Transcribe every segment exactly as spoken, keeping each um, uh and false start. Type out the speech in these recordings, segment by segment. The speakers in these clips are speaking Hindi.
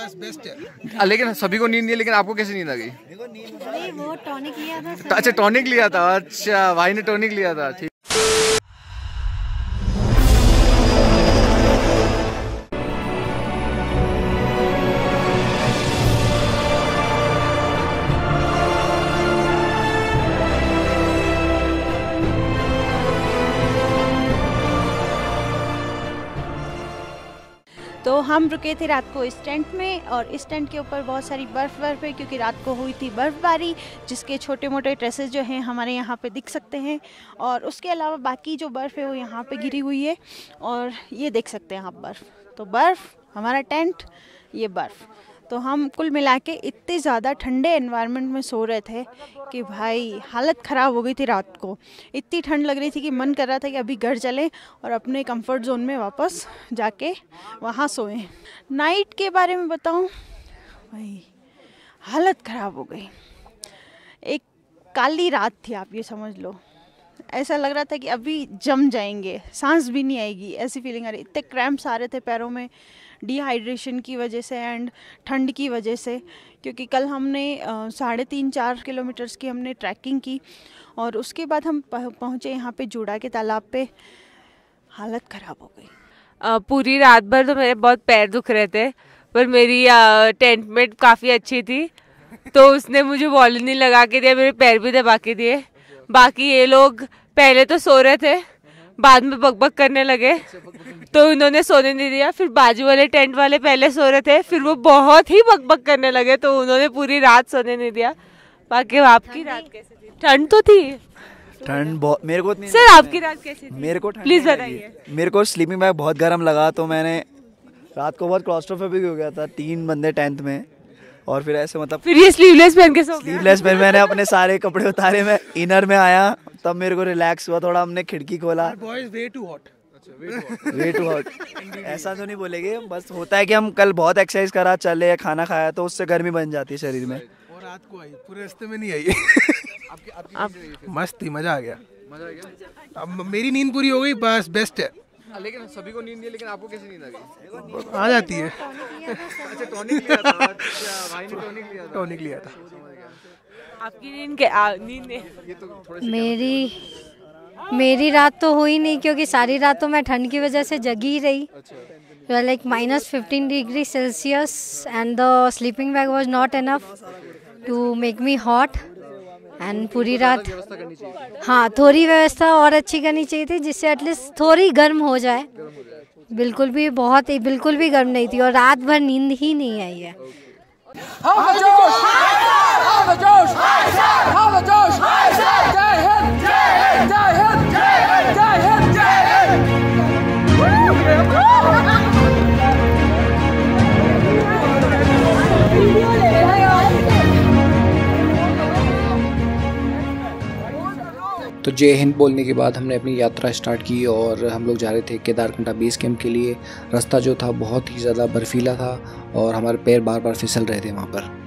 बस बेस्ट है। लेकिन सभी को नींद नहीं है, लेकिन आपको कैसे नींद आ गई? नहीं, वो टॉनिक लिया था। अच्छा टॉनिक लिया था, अच्छा भाई ने टॉनिक लिया था, ठीक। तो हम रुके थे रात को इस टेंट में, और इस टेंट के ऊपर बहुत सारी बर्फ़ बर्फ़ है, क्योंकि रात को हुई थी बर्फ़बारी, जिसके छोटे मोटे ट्रेसेस जो हैं हमारे यहाँ पे दिख सकते हैं। और उसके अलावा बाकी जो बर्फ़ है वो यहाँ पे गिरी हुई है, और ये देख सकते हैं आप बर्फ़। तो बर्फ़, हमारा टेंट, ये बर्फ़। तो हम कुल मिला के इतने ज़्यादा ठंडे एनवायरनमेंट में सो रहे थे कि भाई हालत ख़राब हो गई थी रात को। इतनी ठंड लग रही थी कि मन कर रहा था कि अभी घर चलें और अपने कंफर्ट जोन में वापस जाके वहाँ सोएं। नाइट के बारे में बताऊँ, भाई हालत ख़राब हो गई। एक काली रात थी, आप ये समझ लो। ऐसा लग रहा था कि अभी जम जाएंगे, सांस भी नहीं आएगी, ऐसी फीलिंग आ रही। इतने क्रैम्प्स आ रहे थे पैरों में, डिहाइड्रेशन की वजह से एंड ठंड की वजह से, क्योंकि कल हमने साढ़े तीन चार किलोमीटर्स की हमने ट्रैकिंग की, और उसके बाद हम पहुँचे यहाँ पे जूड़ा के तालाब पे। हालत ख़राब हो गई। आ, पूरी रात भर तो मेरे बहुत पैर दुख रहे थे, पर मेरी टेंट मेट काफ़ी अच्छी थी, तो उसने मुझे वॉल्यूम लगा के दिया, मेरे पैर भी दबा के दिए। बाकी ये लोग पहले तो सो रहे थे, बाद में बकबक करने लगे, तो उन्होंने सोने नहीं दिया। फिर बाजू वाले टेंट वाले पहले सो रहे थे, फिर वो बहुत ही बकबक करने लगे, तो उन्होंने पूरी रात सोने नहीं दिया। बाकी आपकी रात कैसी थी? ठंड तो थी, ठंड बहुत मेरे को। सर आपकी रात कैसी थी? मेरे को प्लीज बताइए। मेरे को स्लीपिंग बैग बहुत गर्म लगा, तो मैंने रात को बहुत क्लॉस्ट्रोफोबिक हो गया था, तीन बंदे टेंथ में, और फिर ऐसे मतलब फिर ये स्लीवलेस पहन के सो गया। स्लीवलेस पहन मैंने अपने सारे कपड़े उतारे, मैं इनर में आया, तब मेरे को रिलैक्स हुआ थोड़ा। हमने खिड़की खोला, boys way too hot, way too hot ऐसा तो नहीं बोलेंगे, बस होता है कि हम कल बहुत एक्सरसाइज करा, चले, खाना खाया, तो उससे गर्मी बन जाती है शरीर में। और रात को आई, पूरे रास्ते में नहीं आई। आपकी आपकी मस्त थी, मजा आ गया, मजा आ गया। अब मेरी नींद पूरी हो गई, बस बेस्ट है। लेकिन सभी को नींद नहीं है, लेकिन आपको कैसे नींद आ गई? आ जाती है। अच्छा टॉनिक लिया था, अच्छा भाई ने टॉनिक लिया था, टॉनिक लिया था। आपकी नींद क्या? नींद तो मेरी मेरी रात तो हुई नहीं, क्योंकि सारी रात तो मैं ठंड की वजह से जगी ही रही। Like minus fifteen degree celsius and the sleeping bag was not enough to make me hot. And पूरी रात, हाँ थोड़ी व्यवस्था और अच्छी करनी चाहिए थी, जिससे एटलीस्ट थोड़ी गर्म हो जाए। बिल्कुल भी बहुत ही बिल्कुल भी गर्म नहीं थी, और रात भर नींद ही नहीं आई है। तो जय हिंद बोलने के बाद हमने अपनी यात्रा स्टार्ट की, और हम लोग जा रहे थे केदारकंठा बेस कैंप के लिए। रास्ता जो था बहुत ही ज़्यादा बर्फीला था, और हमारे पैर बार बार फिसल रहे थे वहाँ पर।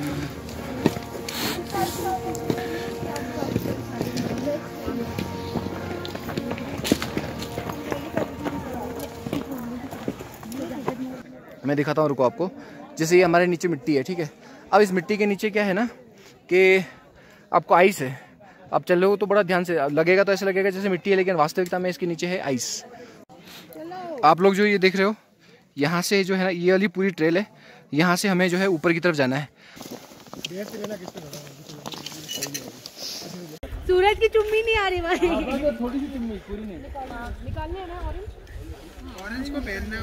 मैं दिखाता हूँ, रुको आपको। जैसे ये हमारे नीचे मिट्टी है, ठीक है। अब इस मिट्टी के नीचे क्या है ना कि आपको आइस है। आप चल रहे हो तो बड़ा ध्यान से लगेगा, तो ऐसे लगेगा जैसे मिट्टी है, लेकिन वास्तविकता में इसके नीचे है आइस। आप लोग जो ये देख रहे हो, यहाँ से जो है ना, ये वाली पूरी ट्रेल है, यहाँ से हमें जो है ऊपर की तरफ जाना है। सूरज की चुम्मी नहीं आ रही भाई। थोड़ी सी चुम्मी, पूरी नहीं निकालने है ना। ऑरेंज ऑरेंज को पहनना है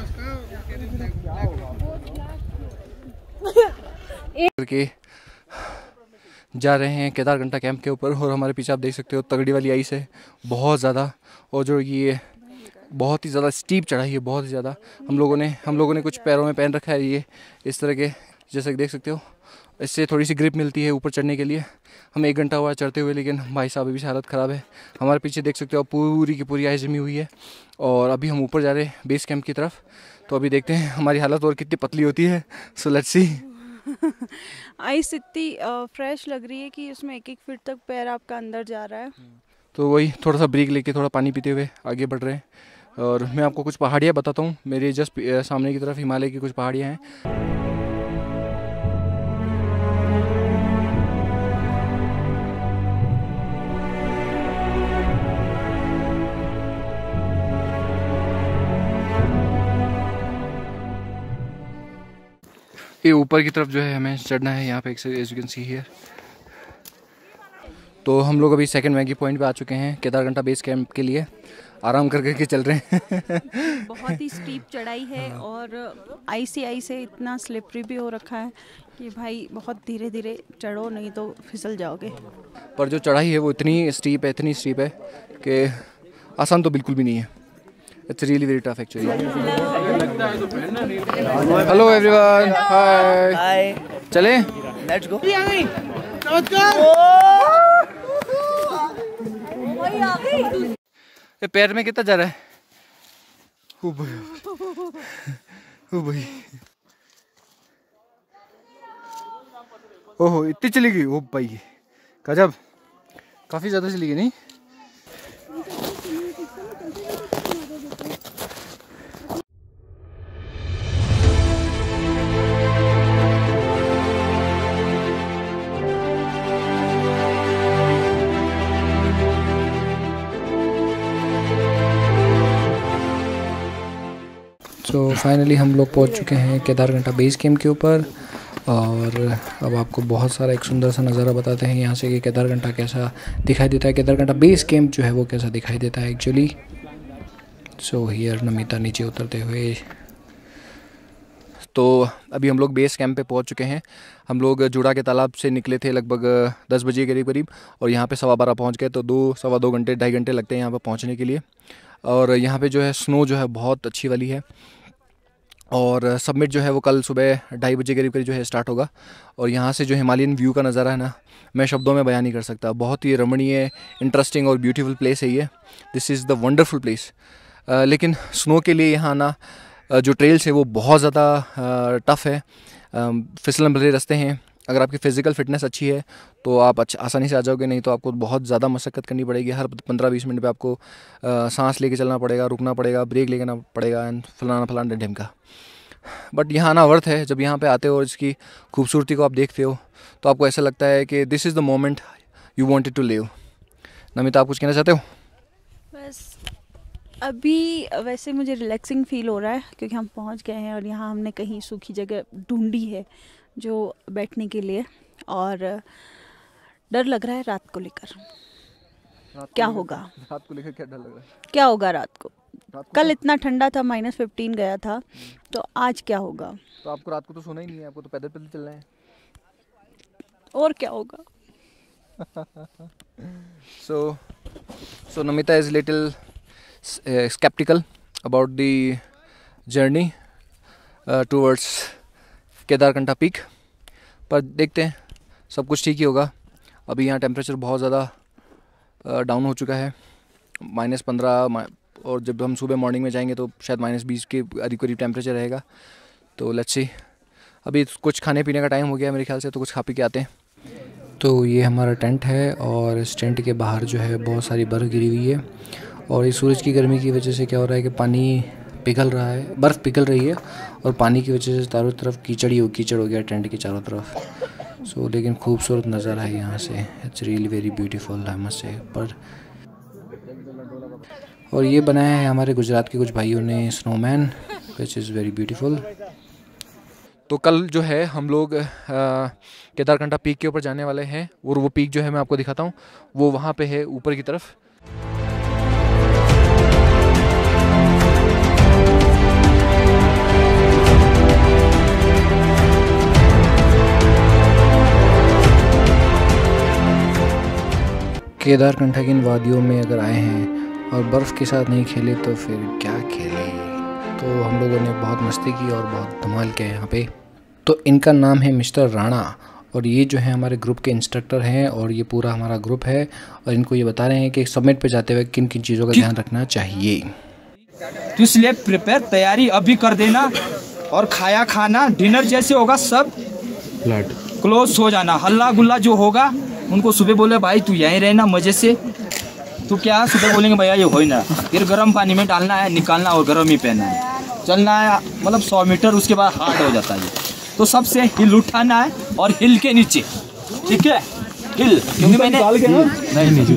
उसका करके जा रहे हैं केदारकंठा कैंप के ऊपर। और हमारे पीछे आप देख सकते हो तगड़ी वाली आइस है बहुत ज़्यादा, और जो ये बहुत ही ज़्यादा स्टीप चढ़ाई है, बहुत ही ज़्यादा। हम लोगों ने हम लोगों ने कुछ पैरों में पहन रखा है ये इस तरह के, जैसे कि देख सकते हो। इससे थोड़ी सी ग्रिप मिलती है ऊपर चढ़ने के लिए। हमें एक घंटा हुआ चढ़ते हुए, लेकिन भाई साहब अभी से हालत ख़राब है। हमारे पीछे देख सकते हो पूरी की पूरी आइस जमी हुई है, और अभी हम ऊपर जा रहे हैं बेस कैंप की तरफ। तो अभी देखते हैं हमारी हालत और कितनी पतली होती है। So let's see. आइस इतनी फ्रेश लग रही है कि उसमें एक एक फीट तक पैर आपका अंदर जा रहा है। तो वही थोड़ा सा ब्रेक लेके थोड़ा पानी पीते हुए आगे बढ़ रहे हैं। और मैं आपको कुछ पहाड़ियाँ बताता हूँ। मेरे जस्ट सामने की तरफ हिमालय की कुछ पहाड़ियाँ हैं। ये ऊपर की तरफ जो है हमें चढ़ना है यहाँ पे, as you can see here. तो हम लोग अभी सेकंड मैगी पॉइंट पे आ चुके हैं केदारकंठा बेस कैंप के लिए। आराम कर करके चल रहे हैं। बहुत ही स्टीप चढ़ाई है और आईसी आई से इतना स्लिपरी भी हो रखा है कि भाई बहुत धीरे धीरे चढ़ो, नहीं तो फिसल जाओगे। पर जो चढ़ाई है वो इतनी स्टीप है, इतनी स्टीप है कि आसान तो बिल्कुल भी नहीं है। It's really very tough actually. Hello everyone, hi hi, चले लेट्स गो। ये पैर में कितना जा रहा है? ओ भाई, ओ भाई, ओहो इतनी चली गई। ओ भाई गजब, काफी ज्यादा चली गई नहीं? तो फाइनली हम लोग पहुंच चुके हैं केदारकंठा बेस कैंप के ऊपर और अब आपको बहुत सारा एक सुंदर सा नज़ारा बताते हैं यहाँ से कि केदारकंठा कैसा दिखाई देता है, केदारकंठा बेस कैंप जो है वो कैसा दिखाई देता है एक्चुअली। सो हियर नमिता नीचे उतरते हुए। तो अभी हम लोग बेस कैंप पे पहुंच चुके हैं। हम लोग जुड़ा के तालाब से निकले थे लगभग दस बजे करीब करीब और यहाँ पे सवा बारह पहुँच गए। तो दो सवा दो घंटे ढाई घंटे लगते हैं यहाँ पर पहुँचने के लिए। और यहाँ पे जो है स्नो जो है बहुत अच्छी वाली है और सबमिट जो है वो कल सुबह ढाई बजे करीब करीब जो है स्टार्ट होगा। और यहाँ से जो हिमालयन व्यू का नज़ारा है ना, मैं शब्दों में बयान नहीं कर सकता। बहुत ही रमणीय, इंटरेस्टिंग और ब्यूटीफुल प्लेस है ये। This is the wonderful place. लेकिन स्नो के लिए यहाँ ना जो ट्रेल्स है वो बहुत ज़्यादा टफ़ है, फिसलन भरे रास्ते हैं। अगर आपकी फ़िज़िकल फ़िटनेस अच्छी है तो आप अच्छा आसानी से आ जाओगे, नहीं तो आपको बहुत ज़्यादा मशक्क़त करनी पड़ेगी। हर पंद्रह बीस मिनट पे आपको आ, सांस लेके चलना पड़ेगा, रुकना पड़ेगा, ब्रेक लेना पड़ेगा एंड फलाना फलाना ढिम का। बट यहाँ आना वर्थ है। जब यहाँ पे आते हो और इसकी खूबसूरती को आप देखते हो तो आपको ऐसा लगता है कि this is the moment you wanted to live. Namita, आप कुछ कहना चाहते हो? बस अभी वैसे मुझे रिलैक्सिंग फील हो रहा है क्योंकि हम पहुंच गए हैं और यहाँ हमने कहीं सूखी जगह ढूंढी है जो बैठने के लिए। और डर लग रहा है रात को लेकर, क्या होगा रात को लेकर? क्या डर लग रहा है? क्या होगा रात को? रात को कल इतना ठंडा था, माइनस फिफ्टीन गया था, तो आज क्या होगा? तो आपको रात को तो सोना ही नहीं है, आपको तो पैदल पैदल चलना है। और क्या होगा? So so Namita is little skeptical about the journey uh, towards Kedarkantha peak. पर देखते हैं, सब कुछ ठीक ही होगा। अभी यहाँ टेम्परेचर बहुत ज़्यादा डाउन हो चुका है, माइनस पंद्रह, और जब हम सुबह मॉर्निंग में जाएंगे तो शायद माइनस बीस के करीब करीब टेम्परेचर रहेगा। तो लेट्स सी। अभी कुछ खाने पीने का टाइम हो गया मेरे ख्याल से, तो कुछ खा पी के आते हैं। तो ये हमारा टेंट है और इस टेंट के बाहर जो है बहुत सारी बर्फ़ गिरी हुई है और इस सूरज की गर्मी की वजह से क्या हो रहा है कि पानी पिघल रहा है, बर्फ़ पिघल रही है और पानी की वजह से चारों तरफ कीचड़ ही हो कीचड़ हो गया टेंट के चारों तरफ। सो so, लेकिन खूबसूरत नज़ारा है यहाँ से। It's really very beautiful I must say. पर और ये बनाया है हमारे गुजरात के कुछ भाइयों ने snowman, which is very beautiful. तो कल जो है हम लोग केदारकंठा पीक के ऊपर जाने वाले हैं और वो पीक जो है मैं आपको दिखाता हूँ, वो वहाँ पे है ऊपर की तरफ। केदारकंठा की इन वादियों में अगर आए हैं और बर्फ़ के साथ नहीं खेले तो फिर क्या खेले। तो हम लोगों ने बहुत मस्ती की और बहुत धमाल किया यहाँ पे। तो इनका नाम है मिस्टर राणा और ये जो है हमारे ग्रुप के इंस्ट्रक्टर हैं और ये पूरा हमारा ग्रुप है और इनको ये बता रहे हैं कि समिट पे जाते हुए किन किन चीज़ों का ध्यान रखना चाहिए। तो इसलिए प्रिपेयर तैयारी अभी कर देना और खाया खाना डिनर जैसे होगा सब क्लोज हो जाना। हल्ला गुल्ला जो होगा उनको सुबह बोले भाई तू यहीं रहना मजे से। तो क्या सुबह बोलेंगे भैया ये हो ही ना, फिर गर्म पानी में डालना है, निकालना और गर्म ही पहनना है, चलना है मतलब सौ मीटर, उसके बाद हार्ड हो जाता है। तो सबसे हिल उठाना है और हिल के नीचे, ठीक है, हिल, क्योंकि मैंने नहीं नहीं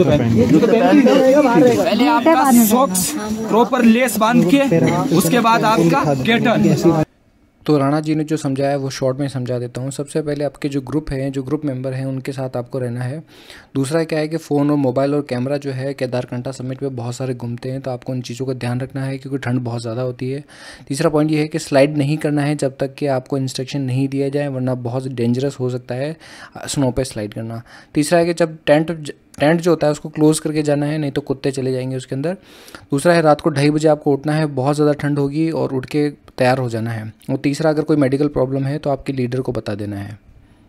पहले आपका सॉक्स प्रॉपर लेस बांध के उसके बाद आपका गेटर। तो राणा जी ने जो समझाया वो शॉर्ट में समझा देता हूँ। सबसे पहले आपके जो ग्रुप हैं, जो ग्रुप मेंबर हैं, उनके साथ आपको रहना है। दूसरा क्या है कि फ़ोन और मोबाइल और कैमरा जो है केदारकंठा समिट पे बहुत सारे घूमते हैं, तो आपको उन चीज़ों का ध्यान रखना है क्योंकि ठंड बहुत ज़्यादा होती है। तीसरा पॉइंट ये है कि स्लाइड नहीं करना है जब तक कि आपको इंस्ट्रक्शन नहीं दिया जाए, वरना बहुत डेंजरस हो सकता है स्नो पे स्लाइड करना। तीसरा है कि जब टेंट टेंट जो होता है उसको क्लोज़ करके जाना है, नहीं तो कुत्ते चले जाएंगे उसके अंदर। दूसरा है रात को ढाई बजे आपको उठना है, बहुत ज़्यादा ठंड होगी और उठ के तैयार हो जाना है। और तीसरा, अगर कोई मेडिकल प्रॉब्लम है तो आपके लीडर को बता देना है।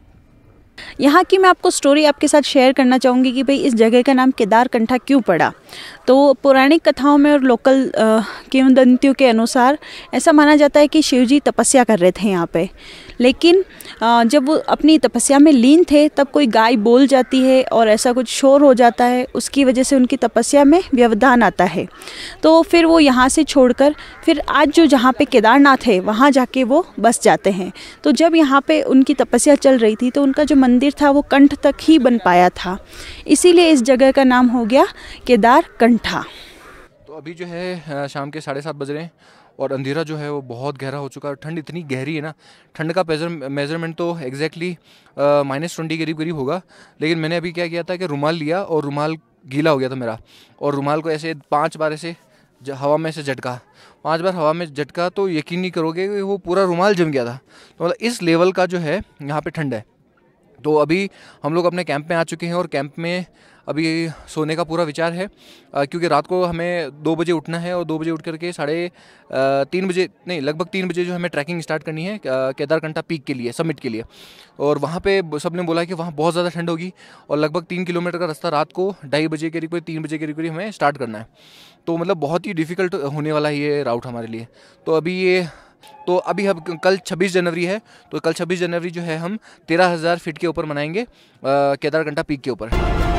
यहाँ की मैं आपको स्टोरी आपके साथ शेयर करना चाहूँगी कि भाई इस जगह का नाम केदारकंठा क्यों पड़ा। तो पौराणिक कथाओं में और लोकल किंवदंतियों के अनुसार ऐसा माना जाता है कि शिवजी तपस्या कर रहे थे यहाँ पे, लेकिन जब वो अपनी तपस्या में लीन थे तब कोई गाय बोल जाती है और ऐसा कुछ शोर हो जाता है, उसकी वजह से उनकी तपस्या में व्यवधान आता है। तो फिर वो यहाँ से छोड़कर फिर आज जो जहाँ पे केदारनाथ है वहाँ जाके वो बस जाते हैं। तो जब यहाँ पे उनकी तपस्या चल रही थी तो उनका जो मंदिर था वो कंठ तक ही बन पाया था, इसीलिए इस जगह का नाम हो गया केदारकंठा। तो अभी जो है शाम के साढ़े सात बज रहे हैं और अंधेरा जो है वो बहुत गहरा हो चुका है। ठंड इतनी गहरी है ना, ठंड का मेजरमेंट तो एग्जैक्टली माइनस ट्वेंटी के करीब करीब होगा। लेकिन मैंने अभी क्या किया था कि रुमाल लिया और रुमाल गीला हो गया था मेरा, और रुमाल को ऐसे पांच बार ऐसे हवा में से झटका, पांच बार हवा में झटका तो यकीन नहीं करोगे कि वो पूरा रुमाल जम गया था। तो मतलब इस लेवल का जो है यहाँ पे ठंड है। तो अभी हम लोग अपने कैंप में आ चुके हैं और कैंप में अभी सोने का पूरा विचार है, क्योंकि रात को हमें दो बजे उठना है और दो बजे उठ करके साढ़े तीन बजे नहीं लगभग तीन बजे जो हमें ट्रैकिंग स्टार्ट करनी है केदारकंठा पीक के लिए, समिट के लिए। और वहाँ पे सब ने बोला है कि वहाँ बहुत ज़्यादा ठंड होगी और लगभग तीन किलोमीटर का रास्ता रात को ढाई बजे के करीब तीन बजे के करीब हमें स्टार्ट करना है। तो मतलब बहुत ही डिफ़िकल्ट होने वाला है ये राउट हमारे लिए। तो अभी ये तो अभी हम कल छब्बीस जनवरी है, तो कल छब्बीस जनवरी जो है हम तेरह हज़ार फीट के ऊपर मनाएंगे केदारकंठा पीक के ऊपर।